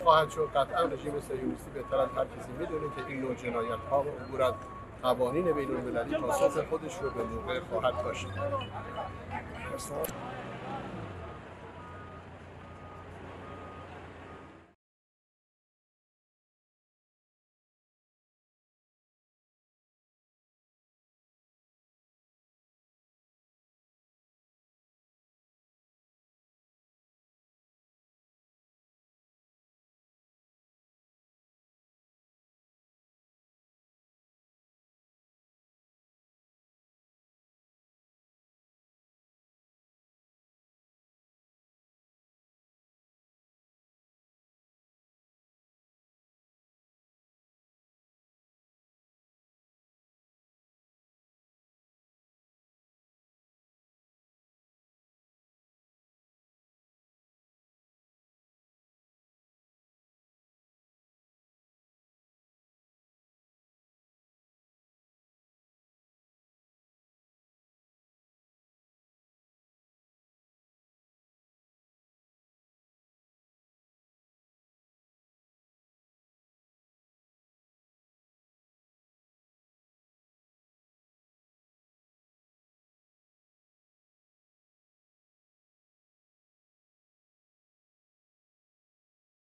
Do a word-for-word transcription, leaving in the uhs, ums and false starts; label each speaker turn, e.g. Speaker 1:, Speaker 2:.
Speaker 1: خواهد شد. قطعا رژیم صهیونیستی بهتر از هر کسی میدونه که این نوع جنایت‌ها و عبور از قوانین بین‌المللی پاسخ خودش رو به موقع خواهد داشت.